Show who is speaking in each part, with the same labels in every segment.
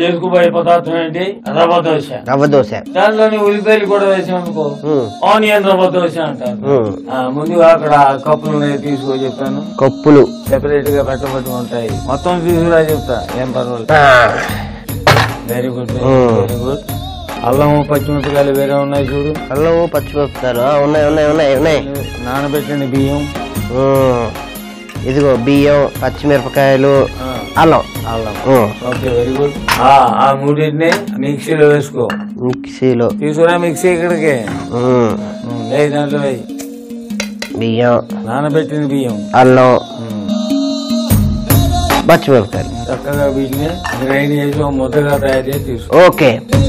Speaker 1: చేసుకుపోయే పదార్థం ఏంటి? రవ్వ దోశ.
Speaker 2: రవ్వ దోశ.
Speaker 1: దాంట్లోని ఉల్లిపాయలు కూడా వేసామనుకో ఆనియన్ రవ్వ దోశ అంటారు. ముందుగా అక్కడ కప్పులు తీసుకో చెప్తాను. కప్పులు సెపరేట్ గా పెట్టబట్టి ఉంటాయి. మొత్తం తీసుకురా చెప్తా, ఏం పర్వాలేదు. Very good very good. అల్లము పచ్చిమిరపకాయలు వేరే ఉన్నాయి చూడు.
Speaker 2: అల్లము పచ్చిమిరపకాయలు ఉన్నాయి ఉన్నాయి ఉన్నాయి ఉన్నాయి.
Speaker 1: నానబెట్టిన బియ్యం,
Speaker 2: ఇదిగో బియ్యం, పచ్చిమిరపకాయలు, అల్లం. అల్లం
Speaker 1: ఓకే వెరీ గుడ్. ఆ మూడింటిని మిక్సీలో వేసుకో.
Speaker 2: మిక్సీలో
Speaker 1: తీసుకురా. మిక్సీ ఇక్కడికి దాంట్లో
Speaker 2: బియ్యం,
Speaker 1: నానబెట్టిన బియ్యం,
Speaker 2: అల్లం, పచ్చిమిరపకాయలు
Speaker 1: చక్కగా వీటిని గ్రైండ్ చేసి ముద్దగా తయారు చేసి తీసుకో.
Speaker 2: ఓకే.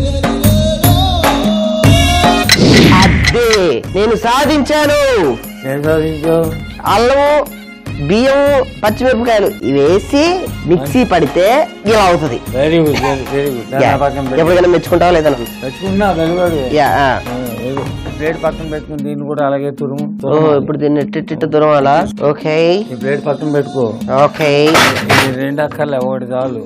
Speaker 2: అదే నేను సాధించాను.
Speaker 1: ఏం సాధించావు?
Speaker 2: అల్లము, బియ్యం, పచ్చిమిరపకాయలు వేసి మిక్సీ పడితే ఇలా అవుతుంది.
Speaker 1: Very good very good.
Speaker 2: ఎప్పుడైనా మెచ్చుకుంటావా లేదా?
Speaker 1: మెచ్చుకున్నా. ప్లేట్ పక్కన పెట్టుకుని దీన్ని కూడా అలాగే తురుము.
Speaker 2: ఇప్పుడు దీన్ని ఎట్టి తురమాలా? ఓకే.
Speaker 1: ఈ ప్లేట్ పక్కన పెట్టుకో.
Speaker 2: ఓకే.
Speaker 1: రెండు అక్కర్లే, ఒకటి చాలు.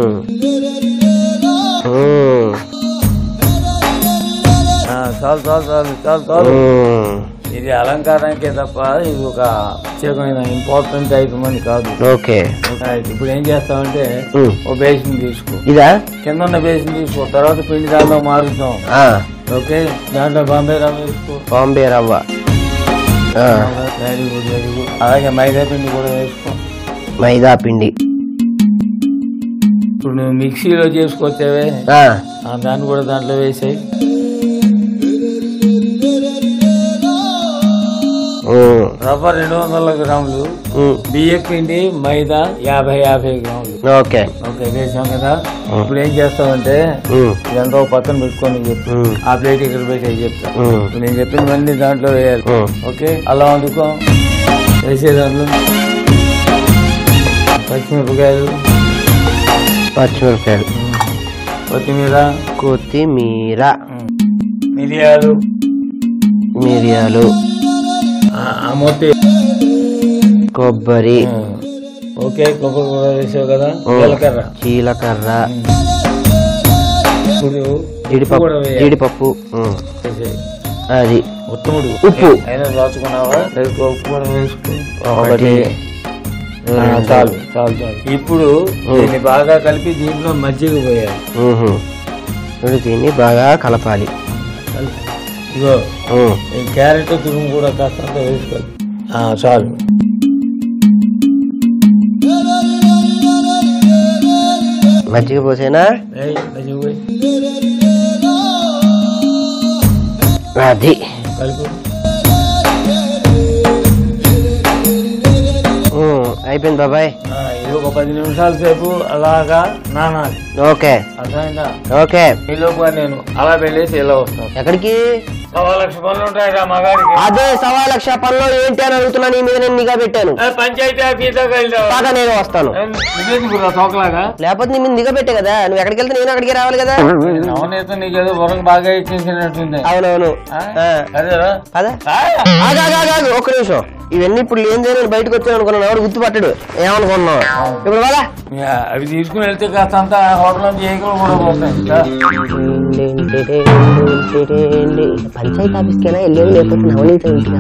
Speaker 1: చాలు చాలు చాలు చాలు చాలు. ఇది అలంకారానికే తప్ప ఇది ఒక ప్రత్యేకమైన ఇంపార్టెంట్ ఐటమ్ అని కాదు.
Speaker 2: ఓకే.
Speaker 1: ఇప్పుడు ఏం చేస్తామంటే ఓ బేసిన్ తీసుకో.
Speaker 2: ఇదా?
Speaker 1: కింద ఉన్న బేసిన్ తీసుకో. తర్వాత పిండి దాంట్లో మారుతాం. ఓకే. దాంట్లో బాంబే రవ్వ వేసుకో.
Speaker 2: బాంబే రవ్వ.
Speaker 1: Very good very good. అలాగే మైదా పిండి కూడా వేసుకో.
Speaker 2: మైదా పిండి.
Speaker 1: ఇప్పుడు నువ్వు మిక్సీలో చేసుకొచ్చావే దాన్ని కూడా దాంట్లో వేసాయి. రవ్వ 200 గ్రాములు, బియ్యం పిండి, మైదా 50 గ్రాములు.
Speaker 2: ఓకే
Speaker 1: ఓకే వేసాం కదా. ఇప్పుడు ఏం చేస్తామంటే ఇదంతా పక్కన పెట్టుకొని చెప్పు. ఆ ప్లేట్ ఇక్కడ పెట్టి చెప్తా. నేను చెప్పినవన్నీ దాంట్లో వేయాలి. ఓకే. అలా వండుకో. వేసే దాంట్లో పచ్చిమిరపకాయలు, కొత్తిమీర, మిరియాలు, మొత్తం
Speaker 2: కొబ్బరి.
Speaker 1: ఓకే. కొబ్బరి కూడా వేసావు కదా.
Speaker 2: జీలకర్ర,
Speaker 1: ఇప్పుడు
Speaker 2: జీడిపప్పు, అది
Speaker 1: ఉత్తముడు,
Speaker 2: ఉప్పు
Speaker 1: అయినా రాసుకున్నావా? ఉప్పు కూడా వేసుకో. ఒకటి చాలు చాలు చాలు. ఇప్పుడు దీన్ని బాగా కలిపి దీంట్లో మజ్జిగ పోయాలి.
Speaker 2: దీన్ని బాగా కలపాలి.
Speaker 1: ఇగో క్యారెట్ తురుము కూడా కాస్త వేసుకోవాలి. చాలు.
Speaker 2: మజ్జిగ పోసేనా?
Speaker 1: మజ్జిగ పోయి
Speaker 2: అది
Speaker 1: కలుపు.
Speaker 2: అయిపోయింది బాబాయ్.
Speaker 1: ఇది ఒక 10 నిమిషాల సేపు అలాగా నానాలి.
Speaker 2: ఓకే.
Speaker 1: అర్థమైందా?
Speaker 2: ఓకే.
Speaker 1: ఈలోపు నేను అలా వెళ్ళేసి ఇలా వస్తాను.
Speaker 2: ఎక్కడికి?
Speaker 1: 1,00,000 పనులు ఉంటాయి మగాడికి.
Speaker 2: అదే 1,00,000 పనులు ఏంటి అని అడుగుతున్నా. నీ మీద నేను నిఘా పెట్టాను.
Speaker 1: పంచాయతీ ఆఫీస్ దాకా
Speaker 2: నేను వస్తాను.
Speaker 1: తోకలాగా
Speaker 2: లేకపోతే నీ మీద నిఘా పెట్టే కదా. నువ్వు ఎక్కడికి వెళ్తే నేను అక్కడికి రావాలి కదా.
Speaker 1: అవునైతే నీకేదో వరం బాగా ఇచ్చేసినట్టుంది.
Speaker 2: అవునవును. ఒక్క నిమిషం. ఇవన్నీ ఇప్పుడు లేని బయటకు వచ్చాను అనుకున్నాను. ఎవరు గుర్తుపట్టాడు ఏమనుకున్నావు? ఇప్పుడు కదా
Speaker 1: అవి తీసుకుని వెళ్తే కాస్త అంతా హోటల్ నుంచి ఏకలు కూడా పోతాయి.
Speaker 2: పంచాయతీ ఆఫీస్కైనా వెళ్ళేది, లేకపోతే నవనీత ఇంటికి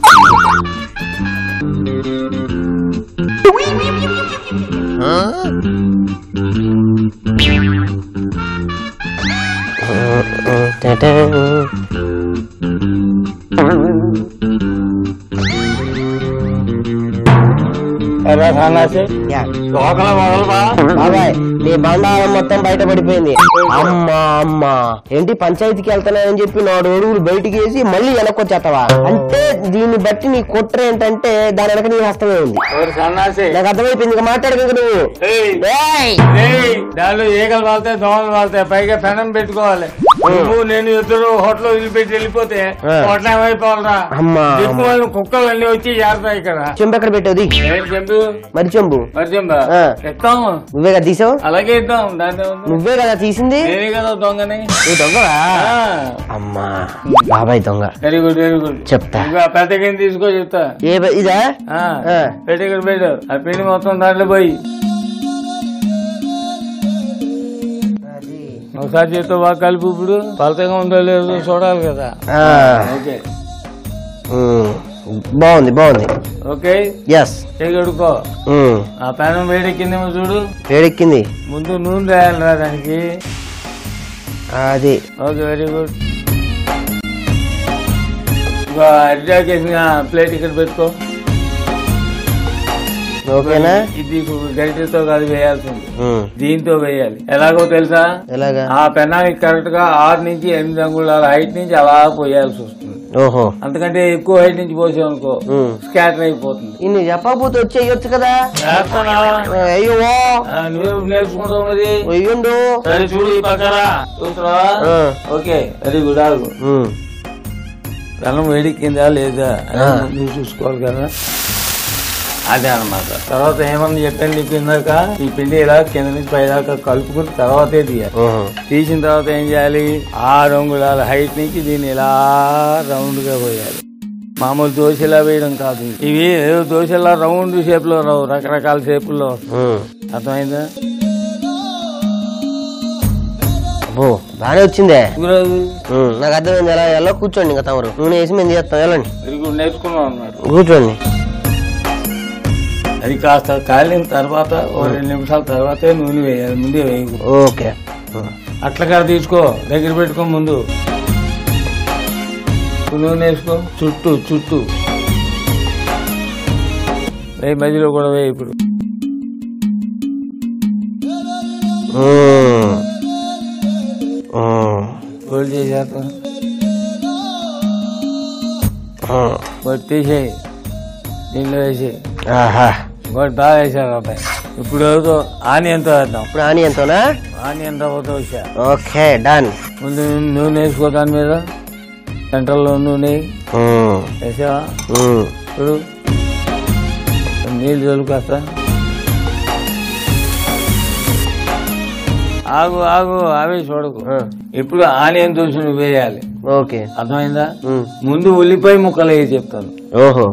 Speaker 2: బాబాయ్ నీ బండారం మొత్తం బయట పడిపోయింది. అమ్మా అమ్మా ఏంటి పంచాయతీకి వెళ్తానని చెప్పి 4 అడుగులు బయటికి వేసి మళ్ళీ వెనక్కొచ్చేస్తావా? అంటే దీన్ని బట్టి నీ కుట్ర ఏంటంటే దాని వెనక నీ హస్తమే ఉంది. నాకు అర్థమైపోయింది. ఇక మాట్లాడక నువ్వు.
Speaker 1: దానిలో ఈగలు వాళ్తాయి, దోమలు వాళ్తాయి. పైగా పెనం పెట్టుకోవాలి. నువ్వు నేను ఇద్దరు హోటల్ వదిలిపెట్టి వెళ్ళిపోతే హోటల్ ఏమైపోవాలరా? కుక్కలు అన్ని వచ్చి చేరతాయి ఇక్కడ.
Speaker 2: చెంబు ఎక్కడ పెట్టేది?
Speaker 1: చెంబు
Speaker 2: మరి చెంబు
Speaker 1: ఇస్తాము.
Speaker 2: నువ్వే కదా తీసావు?
Speaker 1: అలాగే ఇద్దాం.
Speaker 2: నువ్వే కదా తీసింది?
Speaker 1: నేనే కదా దొంగని.
Speaker 2: దొంగరా? అమ్మా బాబాయ్ దొంగ.
Speaker 1: Very good very good.
Speaker 2: చెప్తా.
Speaker 1: పెద్ద గిన్నె తీసుకో చెప్తా.
Speaker 2: ఇదా?
Speaker 1: పెట్టి ఇక్కడ పెట్టు. ఆ పిండి మొత్తం దాంట్లో పోయి ఒకసారి చేతితో బాగా కలిపి ఇప్పుడు పలతగా ఉందో లేదో చూడాలి కదా. ఓకే
Speaker 2: బాగుంది బాగుంది.
Speaker 1: ఓకే
Speaker 2: ఎస్
Speaker 1: కడుకో. ఆ పెనం వేడెక్కిందేమో చూడు.
Speaker 2: వేడెక్కింది.
Speaker 1: ముందు నూనె రాయాలిరా దానికి.
Speaker 2: అది
Speaker 1: ఓకే వెరీ గుడ్. ఇంకా అరిటాకేసిన ప్లేట్ ఇక్కడ పెట్టుకో.
Speaker 2: ఓకేనా?
Speaker 1: ఇది గరిటెతో కాదు వేయాల్సింది, దీంతో వేయాలి. ఎలాగో తెలుసా?
Speaker 2: ఎలాగా?
Speaker 1: ఆ పెనానికి కరెక్ట్ గా 6 నుంచి 8 అంగుళాల హైట్ నుంచి అలా పోయాల్సి వస్తుంది.
Speaker 2: ఓహో,
Speaker 1: అంతకంటే ఎక్కువ హైట్ నుంచి పోసామనుకో స్కాటర్ అయిపోతుంది.
Speaker 2: ఇన్ని చెప్పకపోతే వచ్చేయచ్చు కదా. అయ్యో
Speaker 1: నువ్వు నేర్చుకుంటావు మరి.
Speaker 2: అయ్యుండు.
Speaker 1: సరే చూడు ఈ పక్కన చూస్తున్నావా? Okay very good. ఆగు. పెనం వేడిక్కిందా లేదా నువ్వు చూసుకోవాలి కదా. అదే అనమాట. తర్వాత ఏమన్నా చెప్పండి నీకు ఇందాక, ఈ పిండి ఇలా కింద నుంచి పైదాకా కలుపుకుని తర్వాతే తీయాలి. తీసిన తర్వాత ఏం చేయాలి? 6 అంగుళాల హైట్ నుంచి దీన్ని ఇలా రౌండ్ గా పోయాలి. మామూలు దోశలా వేయడం కాదు. ఇవి ఏదో దోశలా రౌండ్ షేప్ లో రావు, రకరకాల షేపుల్లో. అర్థమైందా?
Speaker 2: బానే వచ్చిందే. నాకు అర్థమైంది. ఎలా కూర్చోండి ఇంకా తమరు నూనె వేసి మేము చేస్తాం. వెళ్ళండి.
Speaker 1: నేర్చుకున్నాం అన్నమాట.
Speaker 2: కూర్చోండి.
Speaker 1: అది కాస్త కాలిన తర్వాత 2 నిమిషాల తర్వాతే నూనె వేయాలి, ముందే వేయకు.
Speaker 2: ఓకే.
Speaker 1: అట్లా తీసుకో, దగ్గర పెట్టుకో. ముందు నూనె వేసుకో, చుట్టూ చుట్టూ వేయి, మధ్యలో కూడా వేయి. ఇప్పుడు గోల్డ్ చేసేస్తా, తీసేయి, దీనిలో వేసేయి. బాగా వేసావు అబ్బాయి. ఇప్పుడు ఆనియన్తో వేద్దాం.
Speaker 2: ఇప్పుడు ఆనియన్తోనా?
Speaker 1: ఆనియన్ రవ్వతో వచ్చా.
Speaker 2: Okay done.
Speaker 1: ముందు నూనె వేసుకో, దాని మీద సెంట్రల్లో నూనె వేసావా? ఇప్పుడు నీళ్ళు చల్లుకొస్తా. ఆగు ఆగు, అవి చూడకు. ఇప్పుడు ఆనియన్ దోశ నువ్వు వేయాలి.
Speaker 2: ఓకే,
Speaker 1: అర్థమైందా? ముందు ఉల్లిపాయ ముక్కలు వేసి చెప్తాను.
Speaker 2: ఓహో,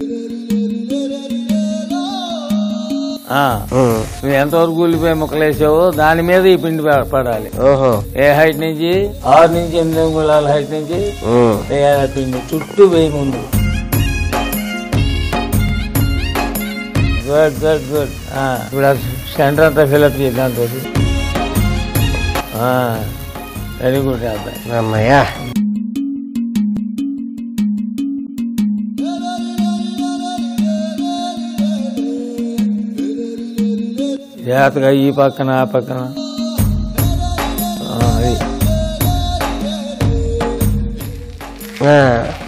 Speaker 1: నువ్వు ఎంతవరకు ఉల్లిపాయ ముక్కలు వేసావో దాని మీద ఈ పిండి పడాలి.
Speaker 2: ఓహో,
Speaker 1: ఏ హైట్ నుంచి? 6 నుంచి 8 అంగుళాల హైట్ నుంచి వేయాలి పిండి. చుట్టూ వేయి ముందు. Good good good. ఇప్పుడు సెంటర్ అంతా ఫిల్అప్ చేద్దాం. వెరీ గుడ్ అబ్బాయి.
Speaker 2: అమ్మయ్యా.
Speaker 1: జాగ్రత్తగా ఈ పక్కన ఆ పక్కన. అది